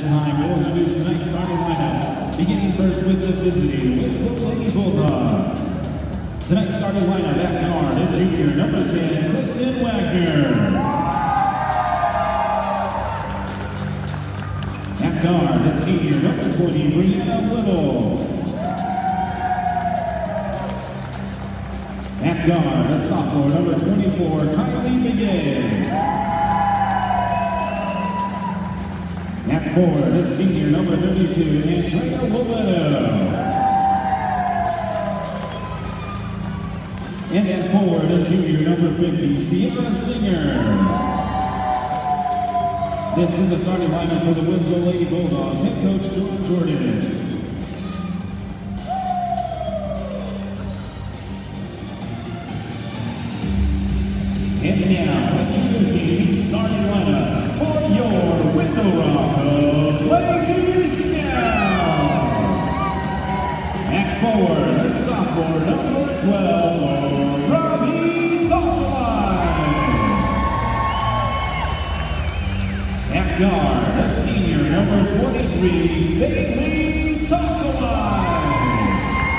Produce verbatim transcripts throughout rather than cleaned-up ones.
this time, we'll introduce tonight's starting lineup. Beginning first with the visiting Whistle Lady Bulldogs. Tonight's starting lineup at guard, a junior, number ten, Kristen Wagner. At guard, a senior, number twenty, Brianna Little. At guard, a sophomore, number twenty-four, Kylie Begay. At forward, a senior, number thirty-two, Andrea Lovetto. And at forward, a junior, number fifty, Sierra Singer. This is the starting lineup for the Winslow Lady Bulldogs, head coach Jordan Jordan. And now, introducing the starting lineup for your Window Rock Lady Scouts. At forward, a sophomore, number twelve, Robbie Topline. At guard, a senior, number twenty-three, Bailey Topline.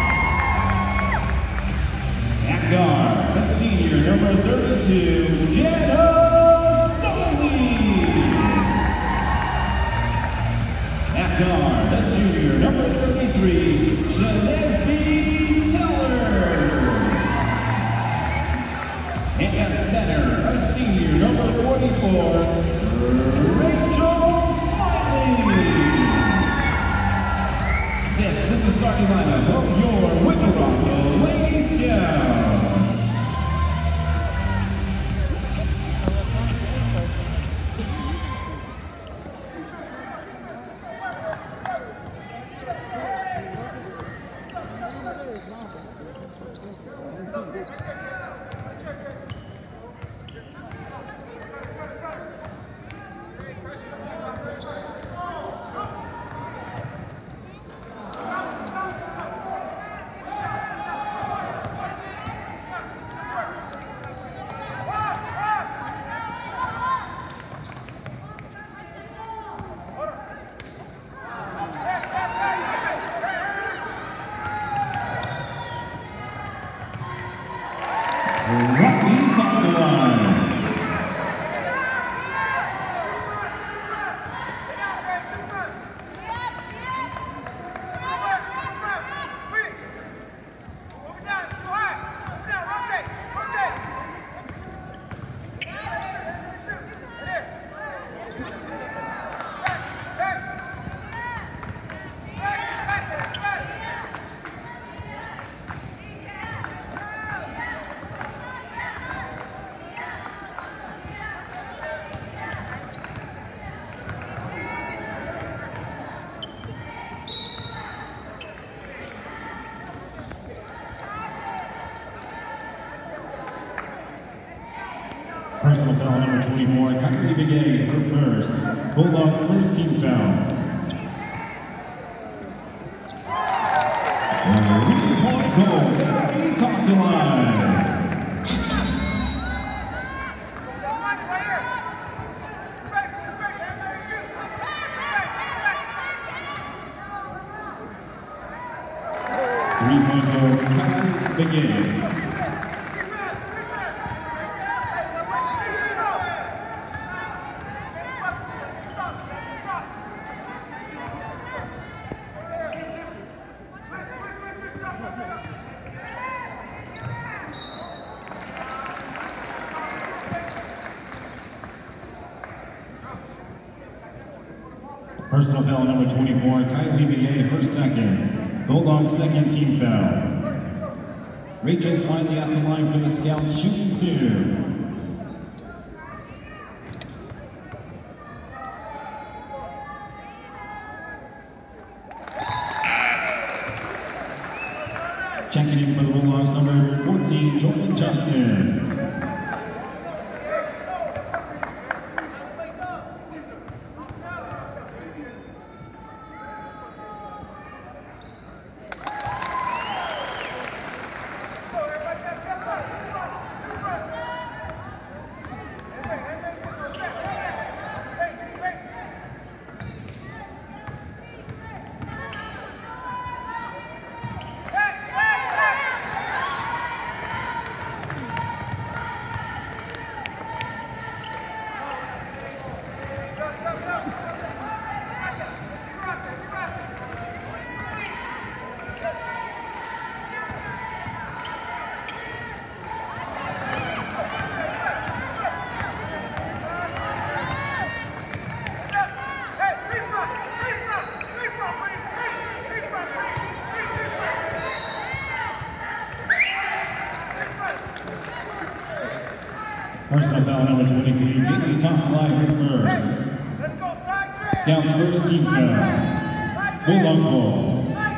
At guard, a senior, number thirty-two, Jenna Sully. At guard, a junior, number thirty-three, Shanesby Teller. And at center, a senior, number forty-four, Rachel Smiley. This is the starting lineup of your Window Rock Lady Scouts. Rocky Topline. Personal foul number twenty-four, Kylie Begay, her first. Bulldogs' first team foul. Three-point goal, Rocky Topline. Three-point goal, Kylie Begay. Personal foul number twenty-four, Kylie Begay, her second. Bulldogs' second team foul. Rachel Smiley at the line for the Scouts, shooting two. Checking in for the Bulldogs, number fourteen, Jordan Johnson. Personal foul number twenty-three, Nikki Top-Line first. Scouts first, team foul. Bulldogs ball.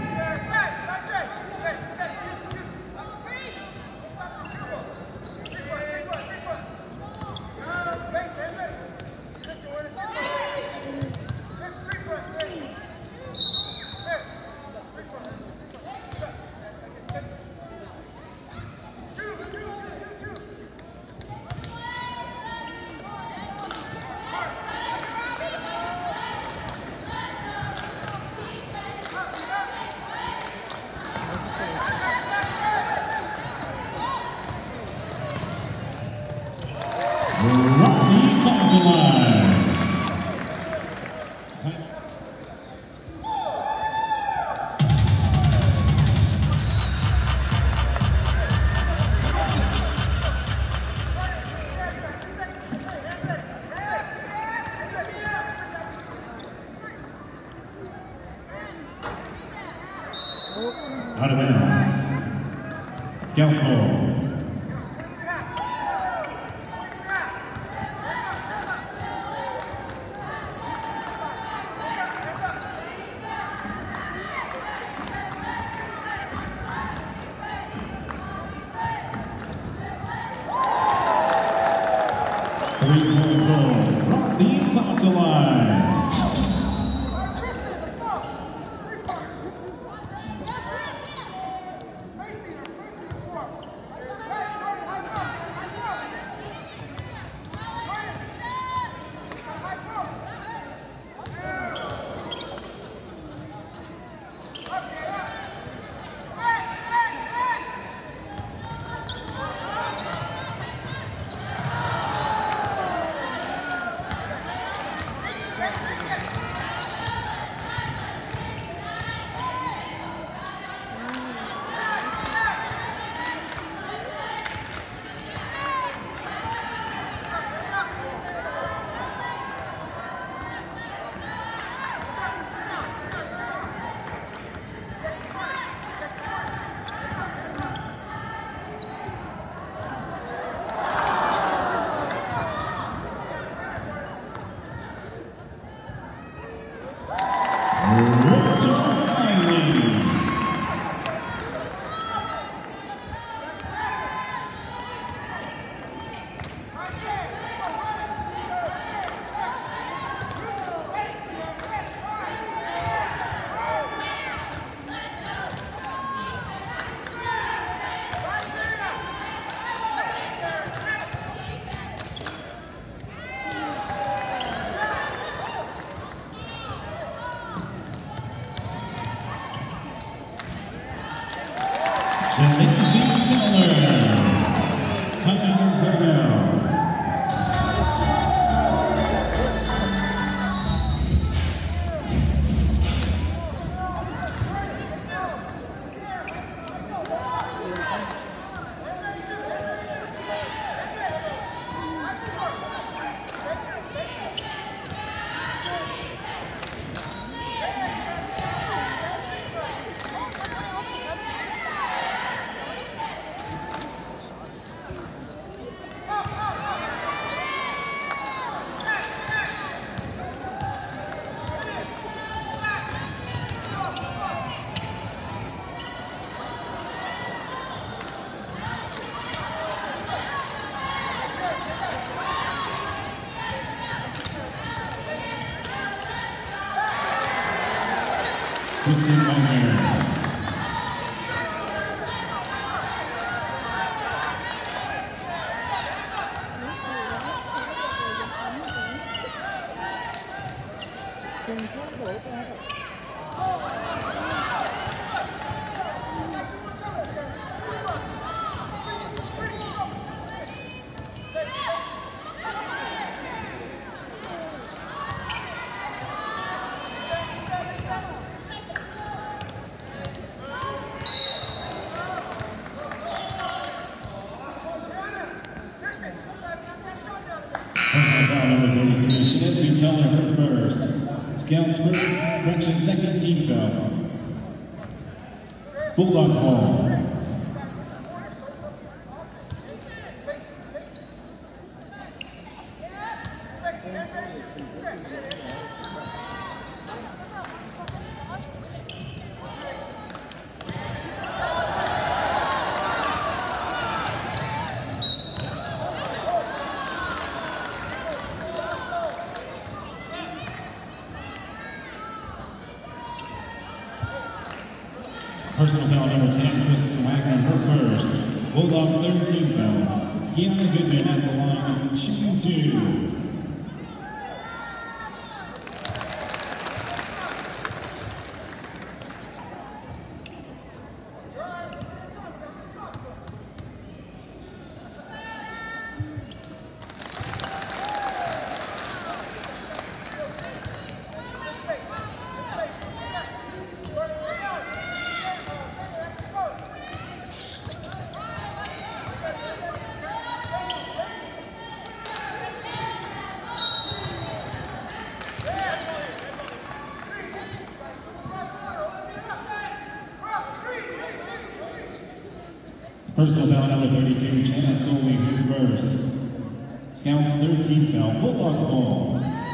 Rodney Top-Line. Out of bounds. Scouts ball. Three-point goal, Rodney Top-Line. Shanice Taylor. Timeout timeout. Kristen Wagner. Number thirty-three, Shanice Taylor, her first. Scouts first, correction second, team foul. Bulldogs ball. Personal foul number ten, Kristen Wagner, her first. Bulldogs thirteen foul. Kiana Goodman at the line, shooting two. Personal foul number thirty-two, Chana Soley, her first. Scouts thirteen foul, Bulldogs ball.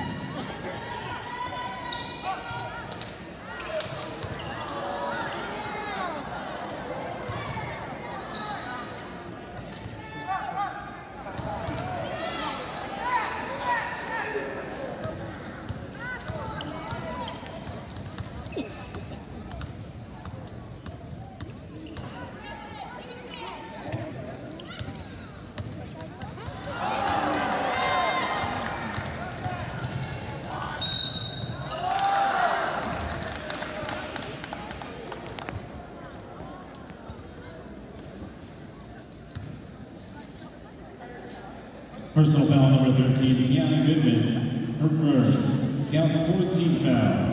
Personal foul number thirteen, Kiana Goodman, her first. Scouts fourteen foul.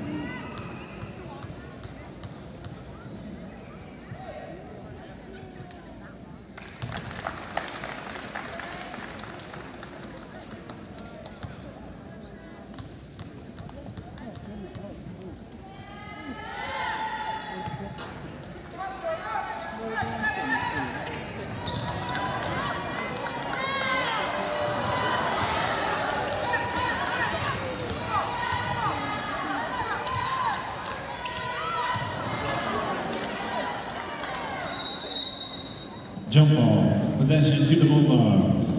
Jump ball, possession to the Bulldogs.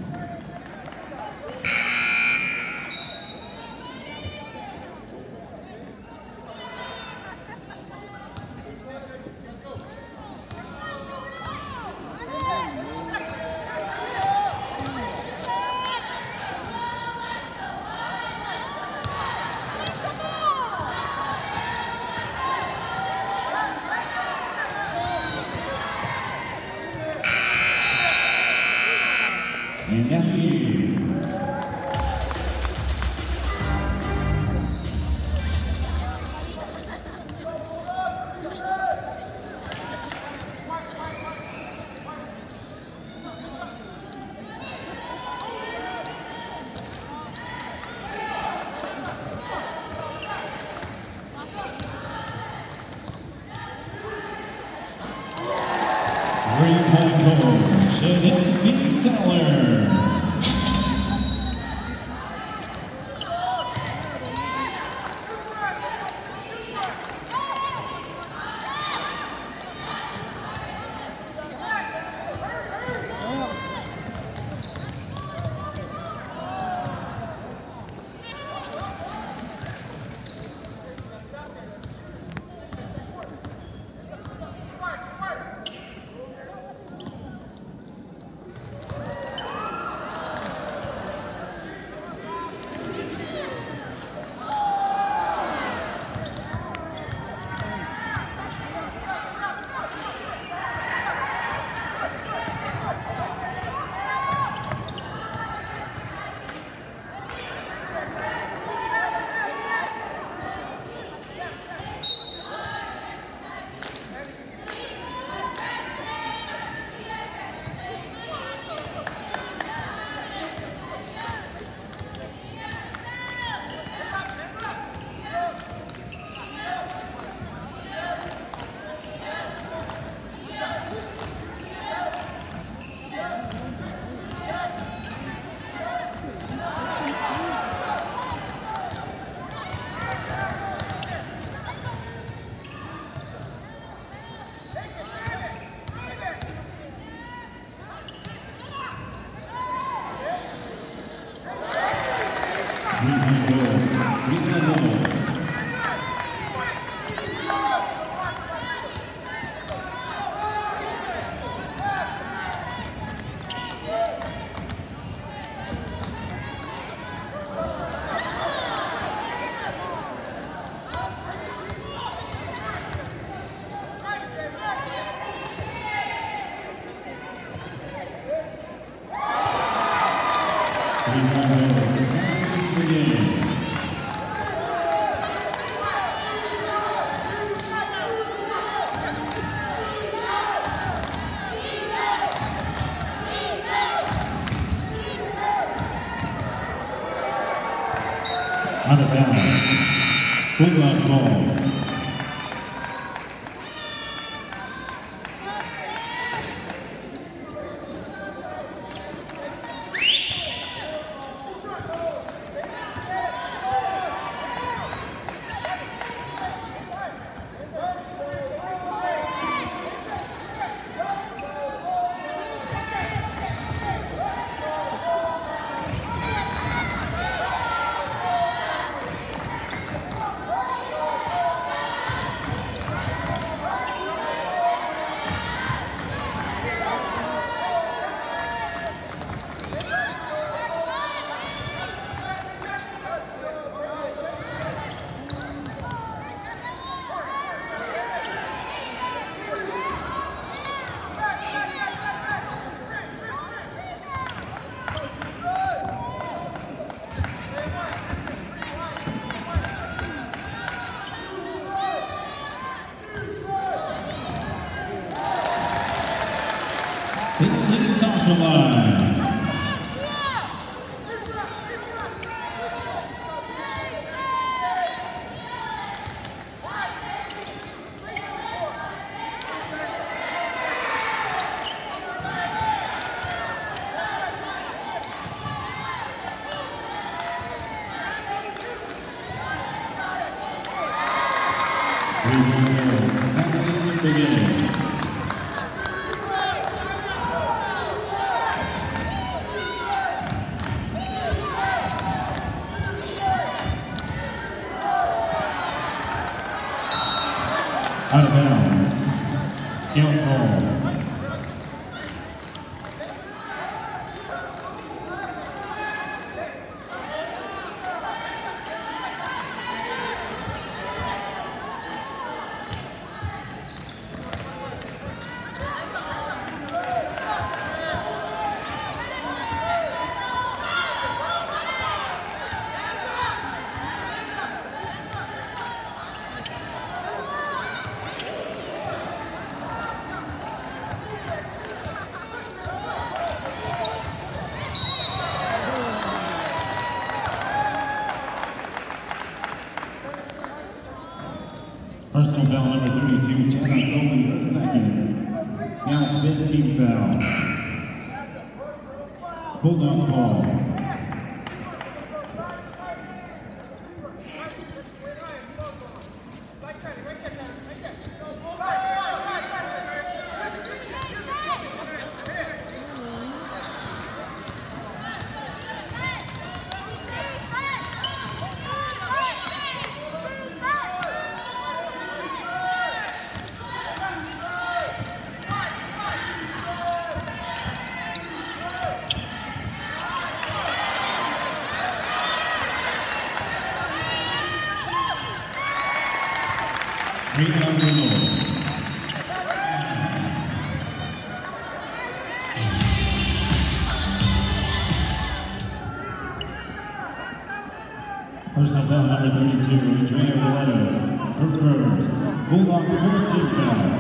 And that's it. Three-point goal, Shanice B. Teller. Out of bounds. Bulldogs ball. Leading top of the line. Begin. Out of bounds. Scout ball. Personal foul number thirty-two, Janice Oliver, second. Scouts bid team foul. Bulldogs ball. Three on the middle. Personal foul number thirty-two, Andrea Valeto, her first. Bulldogs first team foul.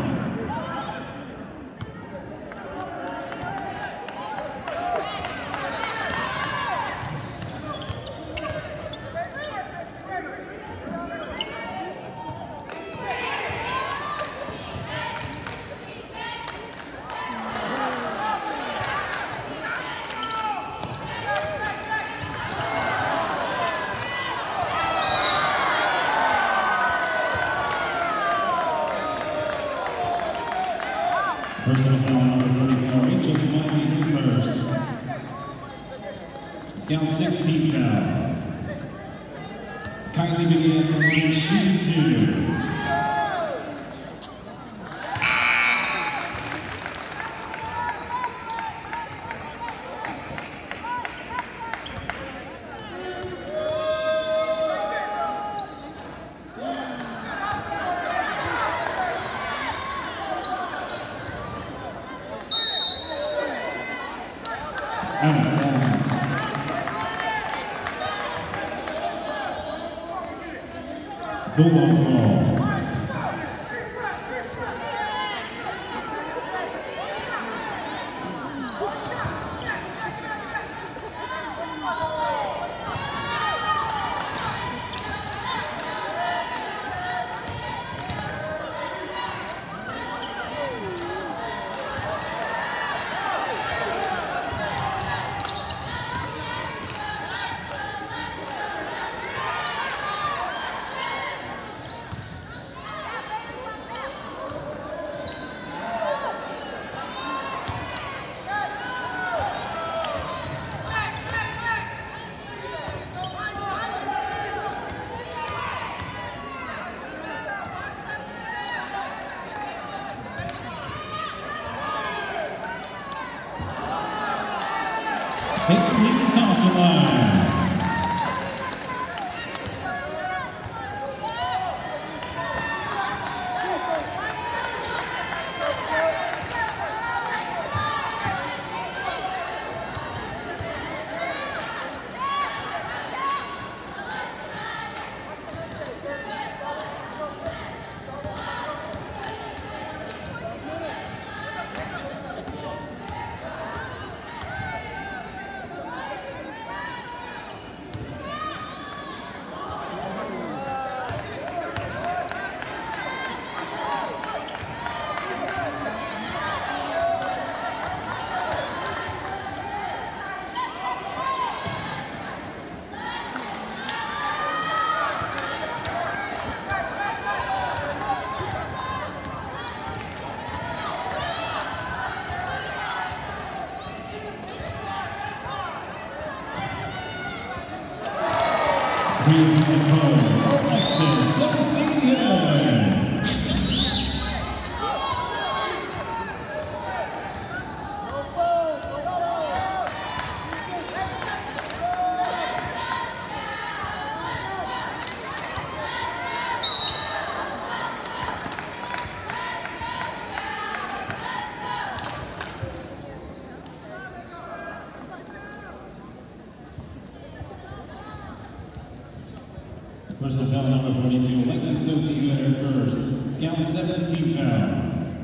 Personal foul number thirty-four, Rachel Smiley, her first. Scout sixteen foul. Kylie began the line, shooting two. Out of bounds. Bulldogs ball. Hickley top the line. Green control, Alexis Saucier. Personal foul number forty-two, Alexis Saucier first. Scout seventeen foul.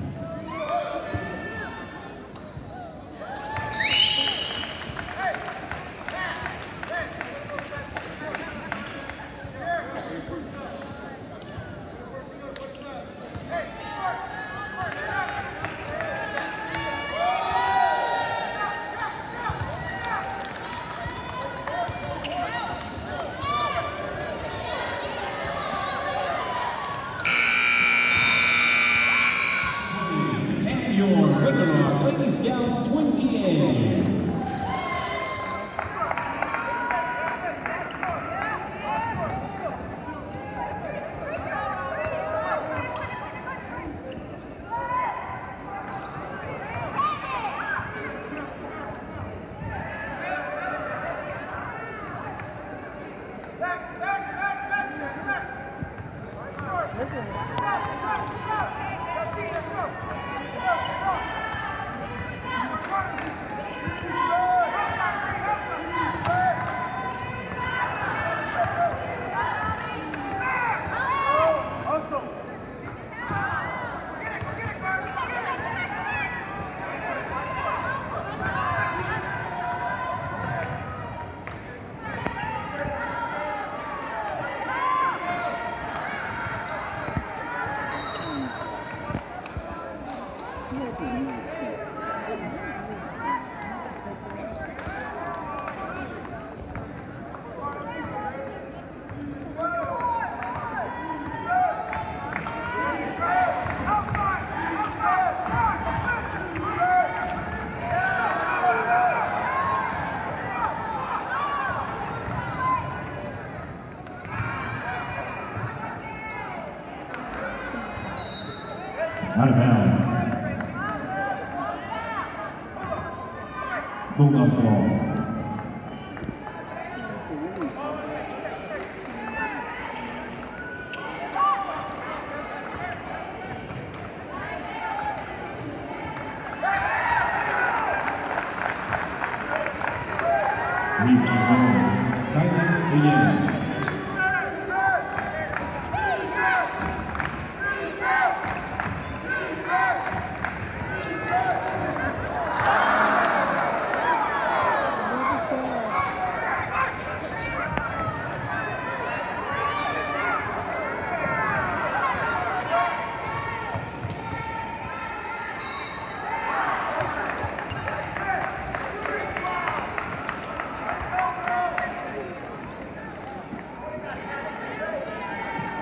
Out of bounds. Bulldogs ball. Rebound, Kylie Williams.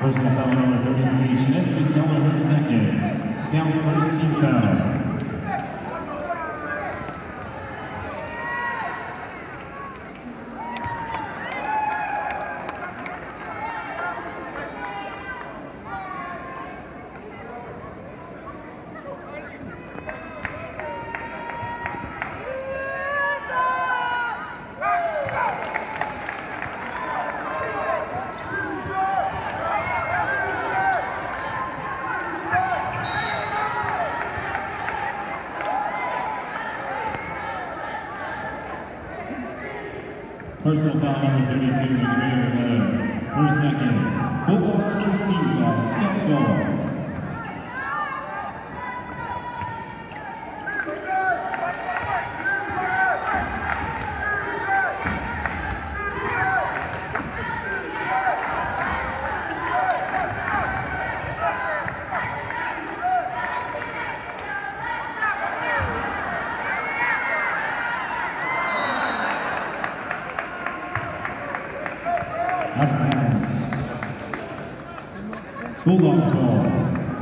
Personal foul number thirty-three, Shinesby Teller, her second. Scouts first team foul. Personal foul number thirty-two, Andrea Rivera, her second. Bulldogs first team foul, Scouts ball. Out of bounds. Bulldogs ball.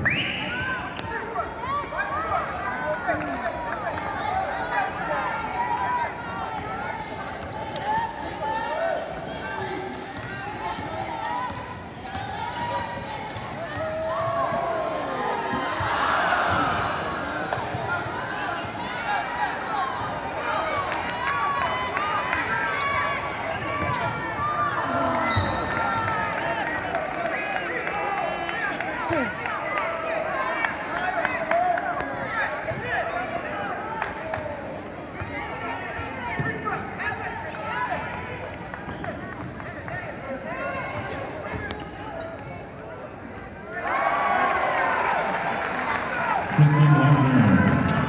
Christine Wagner.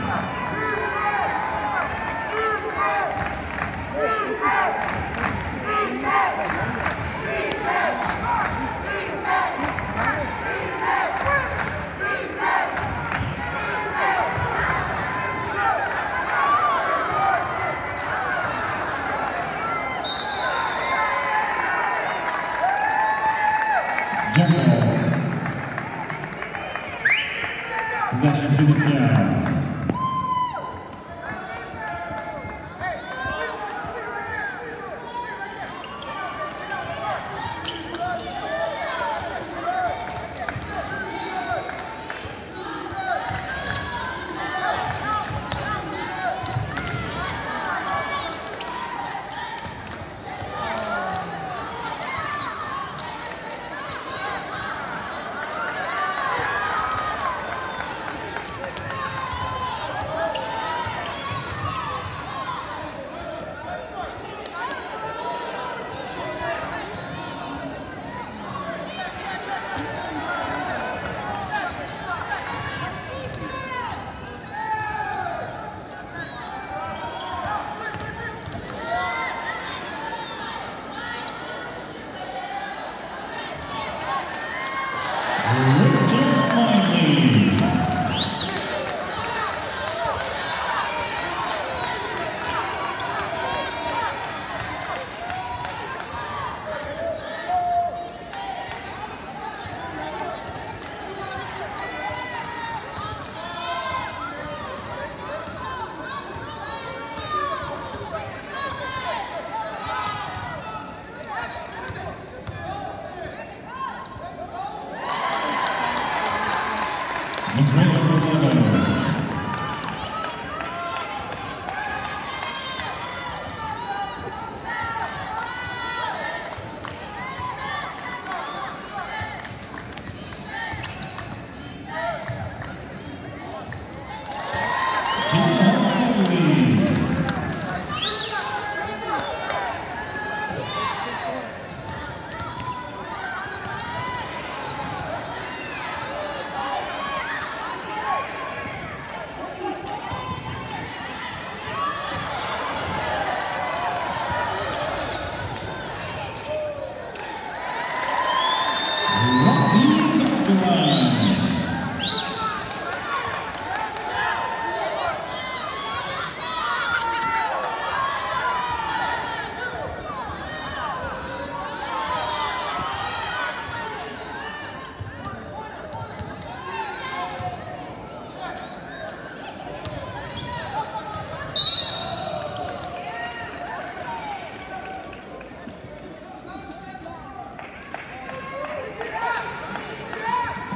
Jump possession to the Scouts. Rachel Smiley.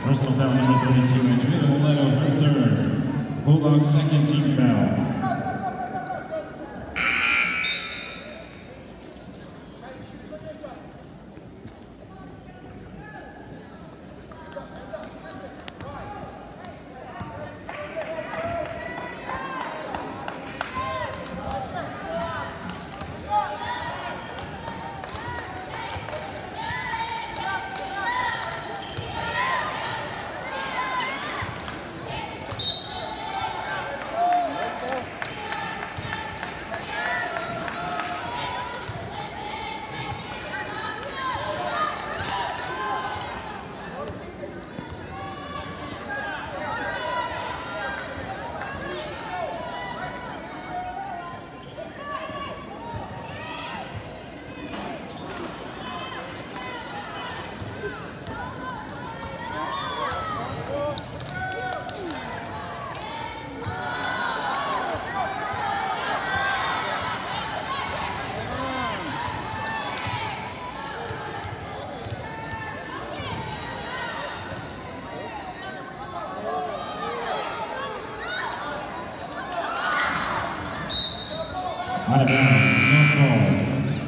Personal foul number thirty-two, Andrea Moleto, her third. Bulldogs' second team foul. Out of bounds, no ball.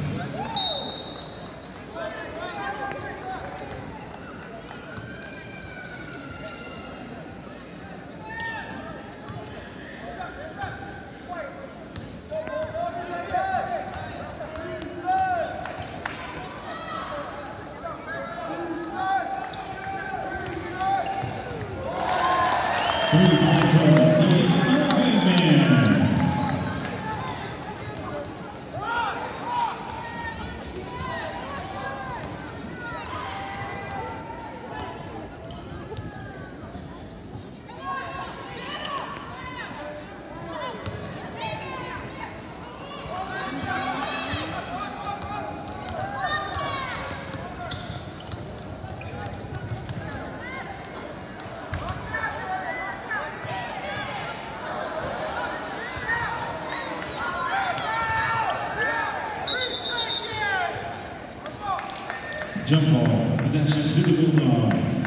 Jump ball, possession to the Bulldogs.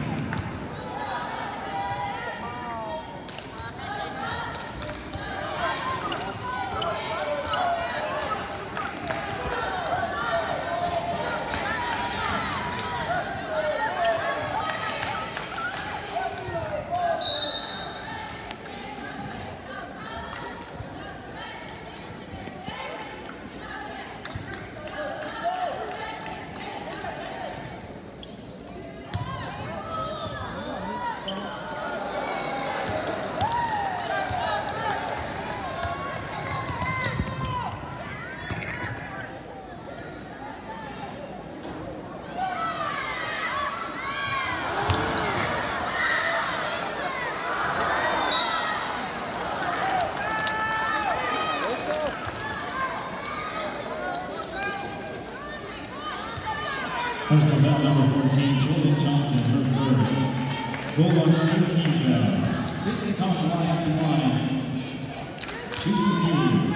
Personal foul number fourteen, Jordan Johnson, her first. Bulldogs thirteen foul. Hit the top line up the line. Shooting two.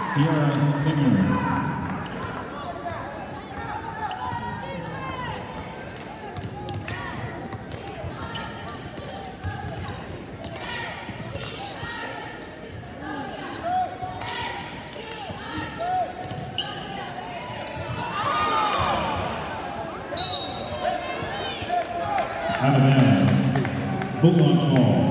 Sierra Singer. Out of bounds. Bulldogs ball.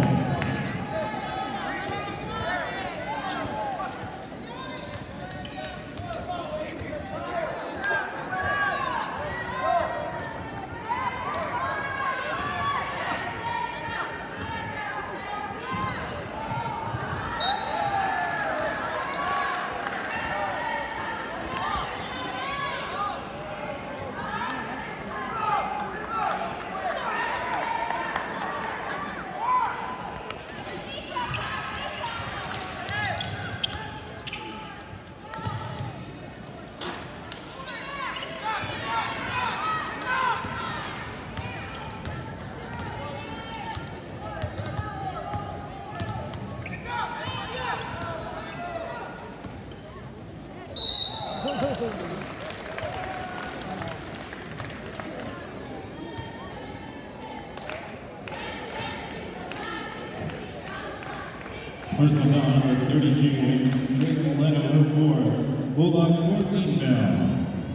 Personal foul number thirty-two, Drayton Leno four, Bulldogs fourteen foul.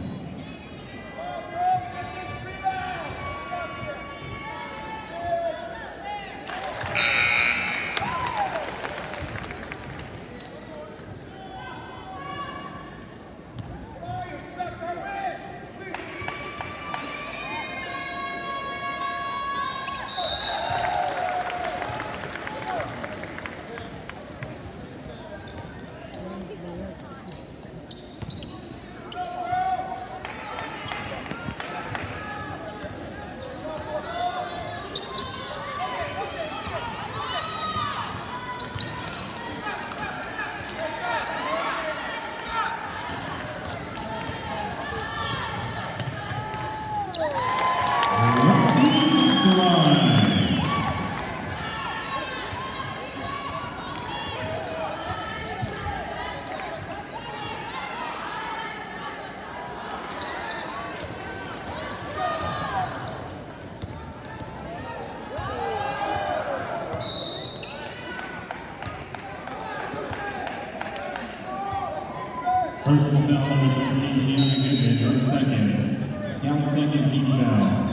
Personal foul number thirteen, Keanu Goodman, her second. Scout second team foul.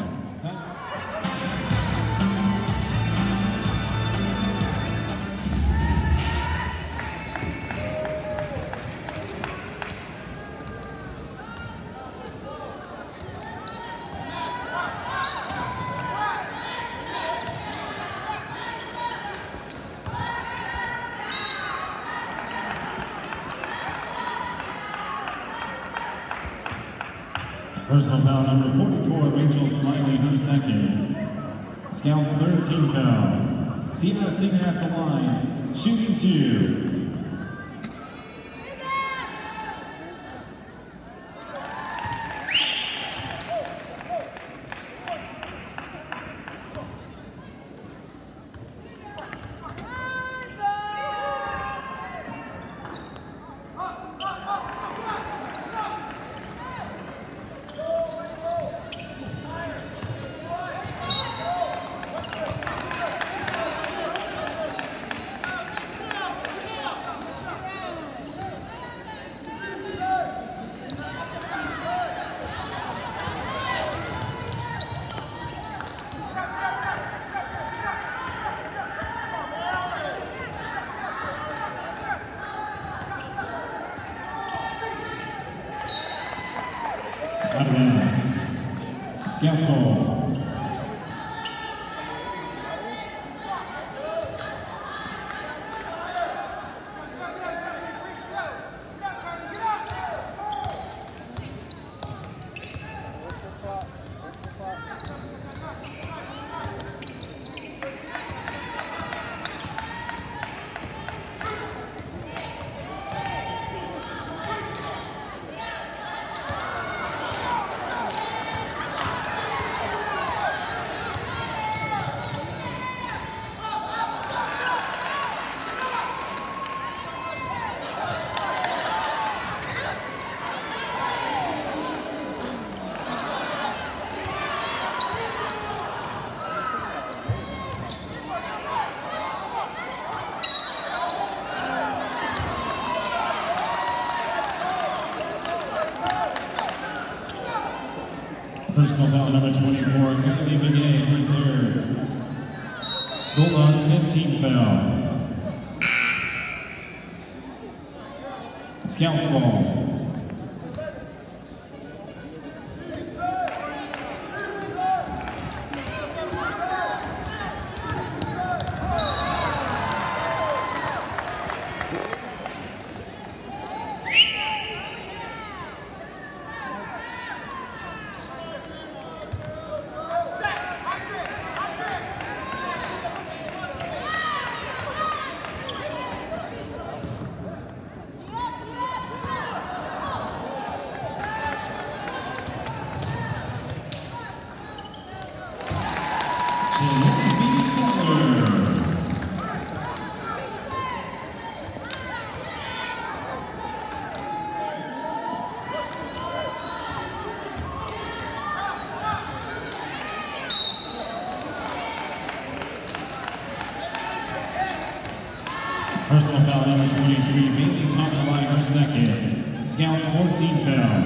Personal foul number forty-four, Rachel Smiley, her second. Scouts third team foul. Sierra Singer at the line, shooting two. Out of bounds. Scouts ball. Personal foul number twenty-four, Kylie Begay, right there. Bulldogs fifteen foul. Scouts ball. Personal foul number twenty-three, Bailey Tonkalai, her second. Scouts fourteen foul.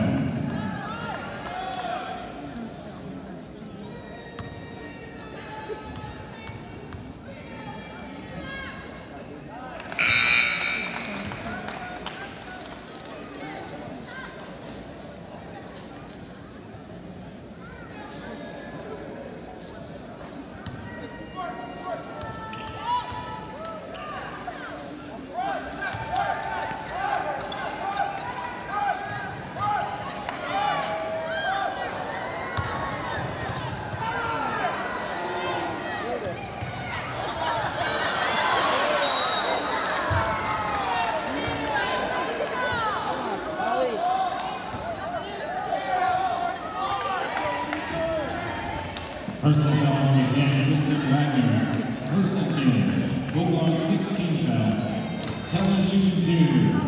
Personal foul number ten, Kristen Wagner. Her second. Bulldog sixteen foul. Teller shooting two.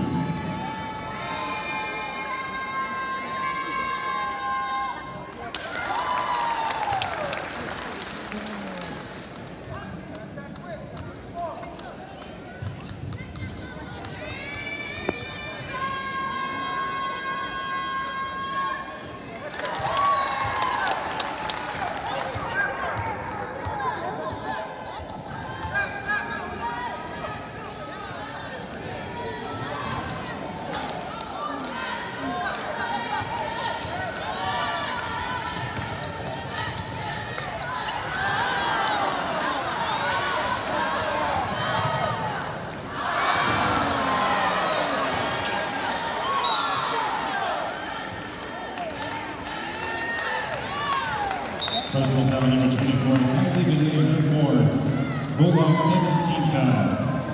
Personal foul number twenty-four, Kylie Begay, her fourth. Bulldog seventeen foul.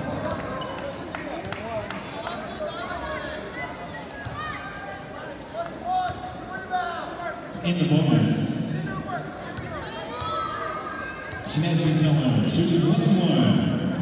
In the bonus, Shanazzy Teller shooting one and one.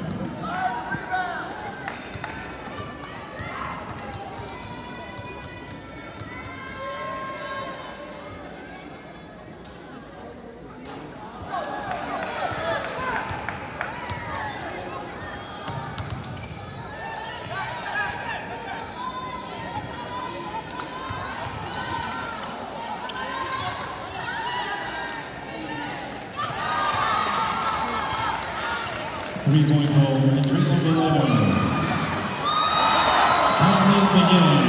Three-point goal, Andrea Mileto. Kylie Begay.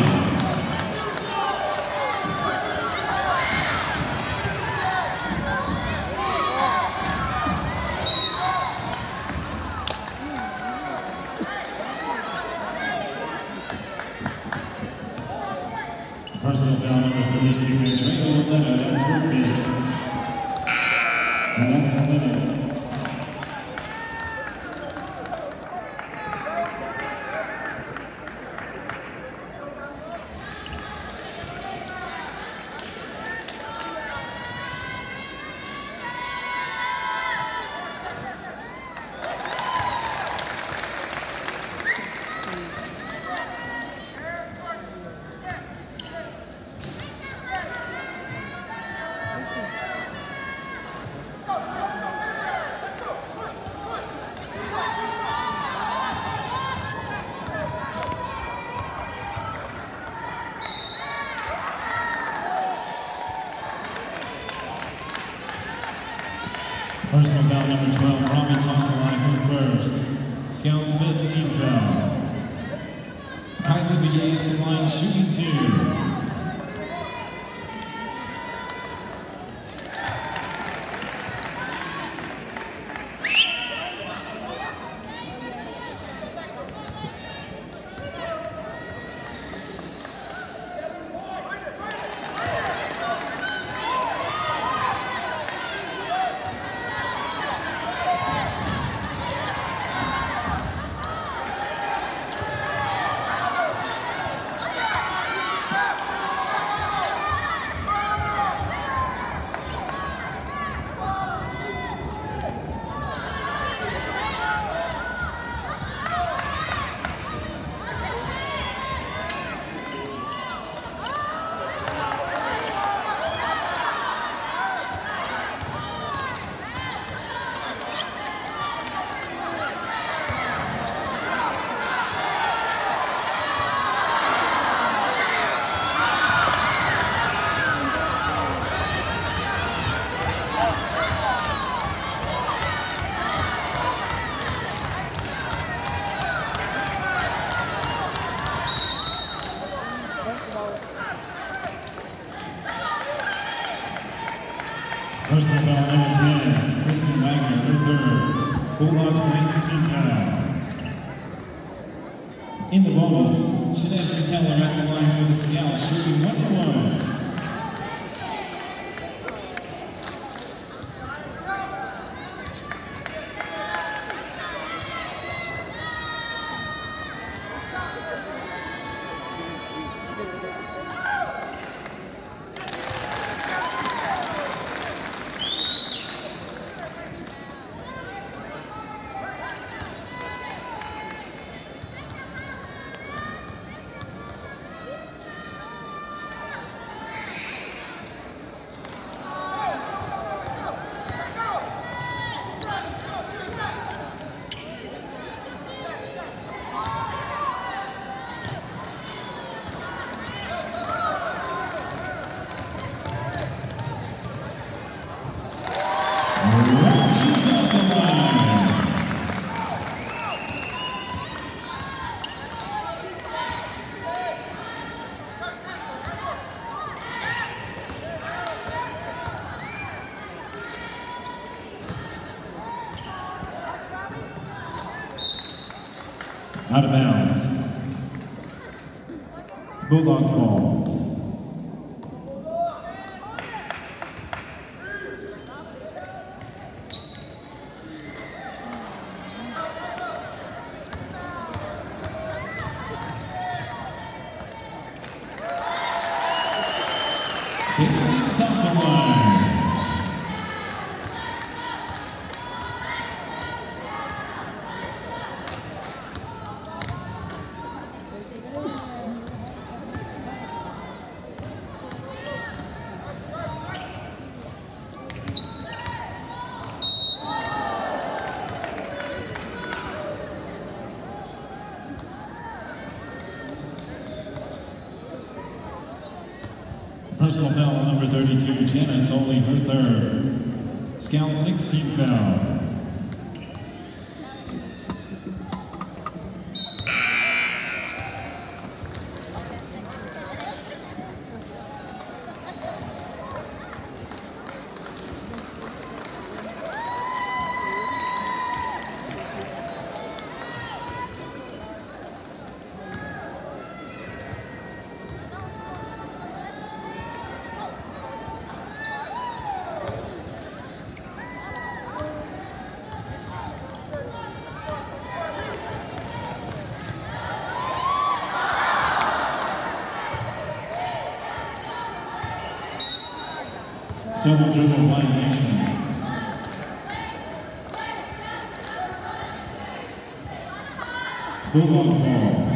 Personal foul number thirty-two, Andrea Mileto. That's her fifth. And that's the minute. Thank you. Personal foul number twelve, Robbie Tonkalai, her first. Scouts fifth, team foul. Kylie Begay at the line, shooting two. Personal foul number ten, Kristen Wagner, her third. Bulldogs nineteen foul. In the bonus, Shanez Pateller at the line for the Scouts, shooting one and one. Out of bounds. Bulldogs ball. It's off the line. Personal foul number thirty-two, Janice Oley, her third. Scout sixteen foul. Double dribble violation. Bulldogs ball.